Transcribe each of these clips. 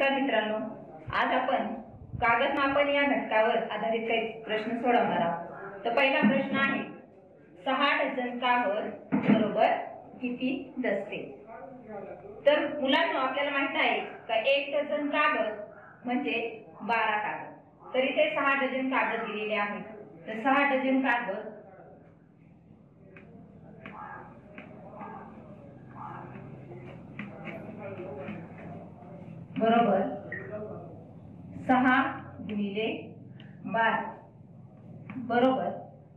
नमस्कार मित्रांनो, आज आपण कागद मापन या घटकावर आधारित काही प्रश्न सोडवणार आहोत। तर पहिला प्रश्न आहे 6 डझन कागद बरोबर किती दस्ते। तर मुलांनो आपल्याला माहित आहे का 1 डझन कागद म्हणजे 12 कागद। तर इथे 6 डझन कागद दिलेले आहेत। तर 6 डझन कागद बरोबर 6 गुणिले 12 बरोबर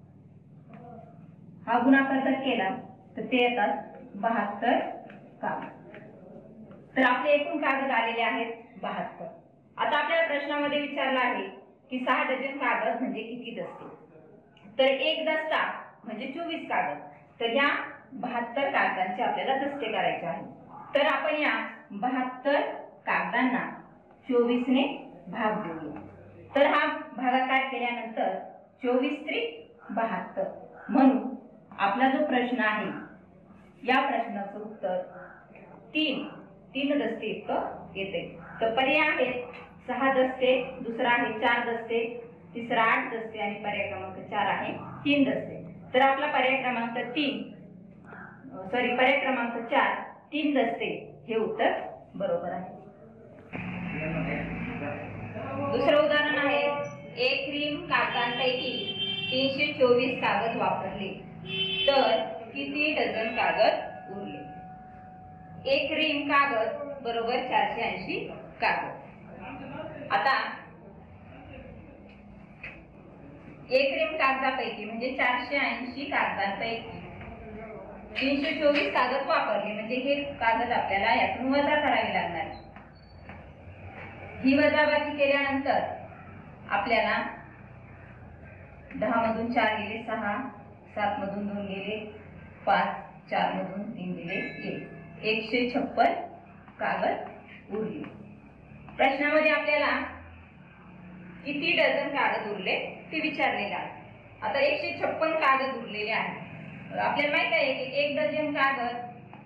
हा गुणाकार जर केला तर ते येतात 72 कागद। तर आपले एकूण कागद आलेले आहेत 72। आता आपल्या प्रश्नामध्ये विचारला आहे की 6 डझन कागद म्हणजे किती दस्ते। तर एक दस्ता म्हणजे 24 कागद। तर या 72 कागदांचे आपल्याला दस्ते करायचे आहेत। तर आपण या 72 कागदांना 24 ने भाग देऊया। तर हा भागाकार केल्यानंतर 24 त्रिक 72 म्हणून आपला जो प्रश्न आहे या प्रश्नाचं उत्तर 3 दस्ते इतकं येते। तर पर्याय आहेत 6 दस्ते, दुसरा आहे 4 दस्ते, तिसरा 8 दस्ते आणि पर्याय क्रमांक 4 आहे 3 दस्ते। तर आपला पर्याय क्रमांक 4 3 दस्ते हे उत्तर बरोबर आहे। दुसरं उदाहरण आहे 1 रिम कागदांपैकी 324 कागद वापरले तर किती डझन कागद उरले। 1 रिम कागद बरोबर 480 कागद। आता 1 रिम कागदापैकी म्हणजे 480 कागदांपैकी 324 कागद वापरले म्हणजे हे कागद आपल्याला यातून वजा करावे लागणार। ही वजाबाकी केल्यानंतर आपल्याला 10 मधून 4 गेले 6, 7 मधून 2 गेले 5, 4 मधून 3 गेले 1, 156 कागद उरले। प्रश्नामध्ये आपल्याला किती डझन कागद उरले ते विचारलेले आहे। आता 156 कागद उरलेले आहेत। आपल्याला माहित आहे की 1 डझन कागद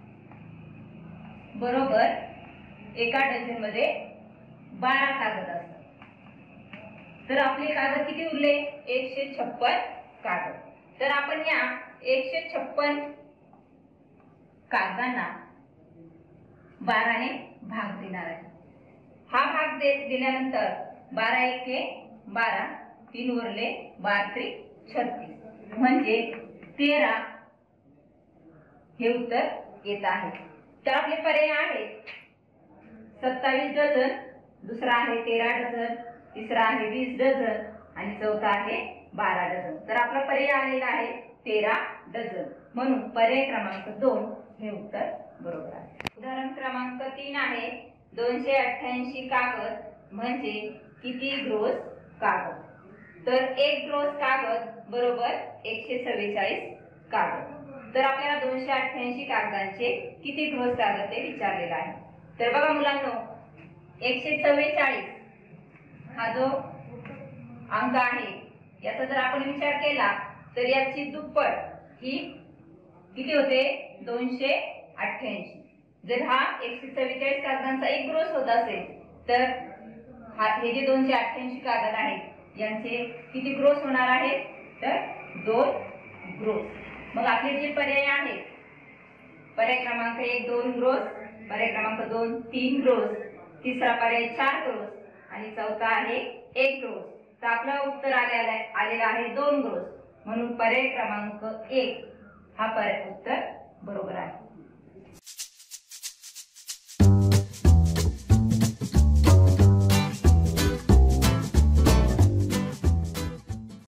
बरोबर एका डझन मध्ये 12 कागद असतात। तर आपले कागद किती उरले 156 कागद। तर आपण या 156 कागदांना 12 ने भाग देणार आहे। हा भाग दिल्यानंतर 12 एके 12, 3 उरले 12 त्रिक 36 म्हणजे 13 हे उत्तर येत आहे। तर आपले पर्याय आहेत 27 डझन, दुसरा आहे 13 डझन, तिसरा आहे 20 डझन आणि चौथा आहे 12 डझन। तर आपला पर्याय आलेला आहे 13 डझन म्हणून पर्याय क्रमांक 2 हे उत्तर बरोबर आहे। उदाहरण क्रमांक 3 आहे 288 कागद म्हणजे किती ग्रोस कागद। तर 1 ग्रोस कागद बरोबर 144 कागद। तर आपल्याला 288 कागदांचे किती ग्रोस कागद ते विचारलेला आहे। तर बघा मुलांनो 144 हा जो अंक आहे याचा जर आपण विचार केला तर याची दुप्पट ही किती होते 288। जर हा 144 कागदांचा 1 ग्रोस होत असेल तर हे जे 288 कागद आहेत यांचे किती ग्रोस होणार आहे तर 2 ग्रोस। मग आपले जे पर्याय आहेत पर्याय क्रमांक 1 2 ग्रोस, पर्याय क्रमांक 2 3 ग्रोस, तिसरा पर्याय 4 ग्रोस आणि चौथा आहे 1 ग्रोस। तर आपलं उत्तर आलेला आहे 2 ग्रोस म्हणून पर्याय क्रमांक 1 हा उत्तर बरोबर आहे।